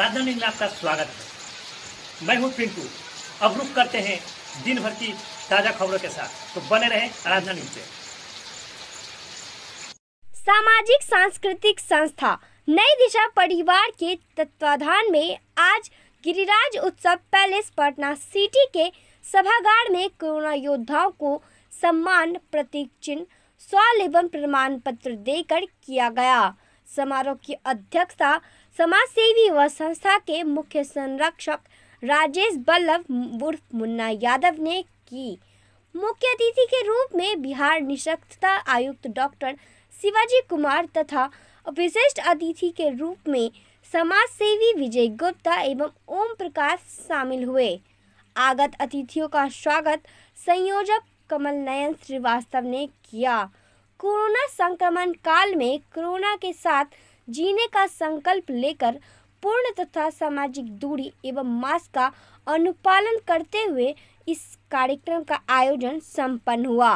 आराधना news में आपका स्वागत है। मैं हूं पिंटू। अब रुख करते हैं दिन भर की ताजा खबरों के साथ, तो बने रहे आराधना न्यूज़ पे। सामाजिक सांस्कृतिक संस्था नई दिशा परिवार के तत्वाधान में आज गिरिराज उत्सव पैलेस पटना सिटी के सभागार में कोरोना योद्धाओं को सम्मान, प्रतीक चिन्ह, शॉल एवं प्रमाण पत्र देकर किया गया। समारोह की अध्यक्षता समाज सेवी व संस्था के मुख्य संरक्षक राजेश बल्लभ उर्फ मुन्ना यादव ने की। मुख्य अतिथि के रूप में बिहार निःशक्तता आयुक्त डॉक्टर शिवाजी कुमार तथा विशिष्ट अतिथि के रूप में समाज सेवी विजय गुप्ता एवं ओम प्रकाश शामिल हुए। आगत अतिथियों का स्वागत संयोजक कमल नयन श्रीवास्तव ने किया। कोरोना संक्रमण काल में कोरोना के साथ जीने का संकल्प लेकर पूर्ण तथा सामाजिक दूरी एवं मास्क का अनुपालन करते हुए इस कार्यक्रम का आयोजन संपन्न हुआ।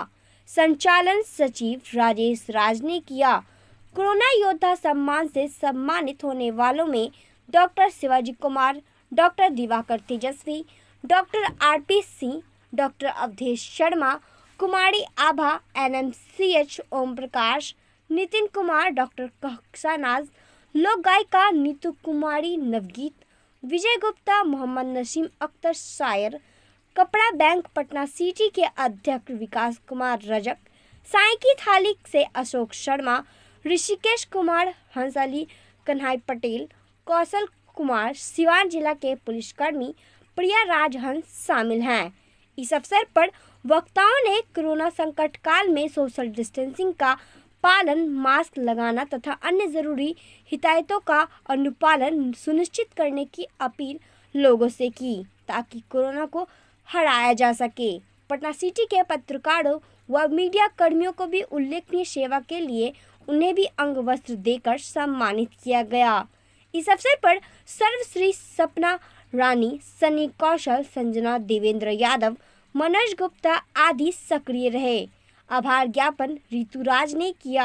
संचालन सचिव राजेश राज ने किया। कोरोना योद्धा सम्मान से सम्मानित होने वालों में doctor Shivaji Kumar, doctor Diwakar Tejasvi, doctor RP Singh, doctor Awadhesh Sharma, Kumari Abha, NMCH Om Prakash, Nitin Kumar, doctor कहसानाज, लोक गायिका नीतू कुमारी नवगीत, विजय गुप्ता, मोहम्मद नसीम अख्तर शायर, कपड़ा बैंक पटना सिटी के अध्यक्ष विकास कुमार रजक, साई की थाली से अशोक शर्मा, ऋषिकेश कुमार, हंसाली कन्हाई पटेल, कौशल कुमार, सिवान जिला के पुलिसकर्मी प्रिया राजहंस शामिल हैं। इस अवसर पर वक्ताओं ने कोरोना संकट काल में सोशल डिस्टेंसिंग का पालन, मास्क लगाना तथा अन्य जरूरी हिदायतों का अनुपालन सुनिश्चित करने की अपील लोगों से की ताकि कोरोना को हराया जा सके। पटना सिटी के पत्रकारों व मीडिया कर्मियों को भी उल्लेखनीय सेवा के लिए उन्हें भी अंग वस्त्र देकर सम्मानित किया गया। इस अवसर पर सर्वश्री सपना रानी, सनी कौशल, संजना देवेंद्र यादव, मनोज गुप्ता आदि सक्रिय रहे। आभार ज्ञापन ऋतुराज ने किया।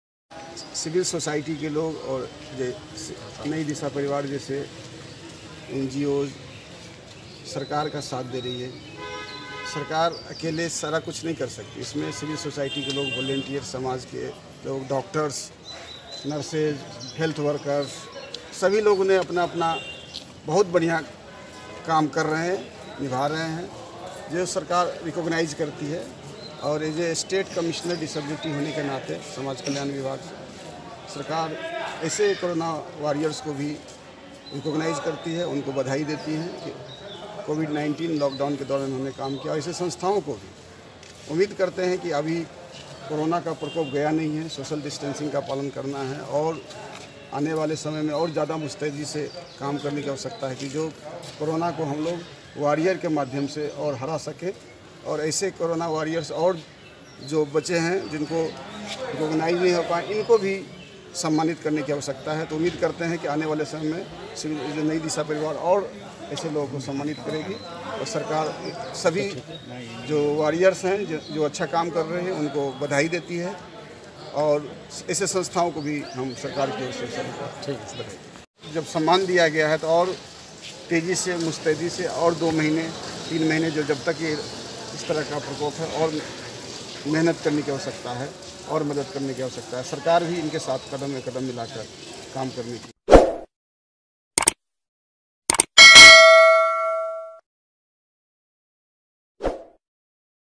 सिविल सोसाइटी के लोग और नई दिशा परिवार जैसे एनजीओ सरकार का साथ दे रही है। सरकार अकेले सारा कुछ नहीं कर सकती, इसमें सिविल सोसाइटी के लोग, वॉलेंटियर, समाज के लोग, डॉक्टर्स, नर्सेज, हेल्थ वर्कर्स, सभी लोगों ने अपना अपना बहुत बढ़िया काम कर रहे हैं, निभा रहे हैं, जो सरकार रिकॉग्नाइज करती है। और as a state commissioner disability होने के नाते समाज कल्याण विभाग से सरकार ऐसे कोरोना वॉरियर्स को भी रिकॉग्नाइज करती है, उनको बधाई देती है कि कोविड-19 लॉकडाउन के दौरान उन्होंने काम किया। ऐसे संस्थाओं को भी उम्मीद करते हैं कि अभी कोरोना का प्रकोप गया नहीं है, सोशल डिस्टेंसिंग का पालन करना है और आने वाले समय में और ज़्यादा मुस्तैदी से काम करने की आवश्यकता है कि जो कोरोना को हम लोग वॉरियर के माध्यम से और हरा सकें। और ऐसे कोरोना वॉरियर्स और जो बचे हैं जिनको रिकॉग्नाइज नहीं हो पाए, इनको भी सम्मानित करने की आवश्यकता है। तो उम्मीद करते हैं कि आने वाले समय में जो नई दिशा परिवार और ऐसे लोगों को सम्मानित करेगी और सरकार सभी जो वॉरियर्स हैं जो अच्छा काम कर रहे हैं उनको बधाई देती है और ऐसे संस्थाओं को भी हम सरकार की ओर से जब सम्मान दिया गया है तो और तेज़ी से, मुस्तैदी से और 2 महीने 3 महीने जब तक ये इस तरह का प्रकोप है और मेहनत करने की आवश्यकता है और मदद करने की आवश्यकता है। सरकार भी इनके साथ कदम में कदम मिलाकर काम करने की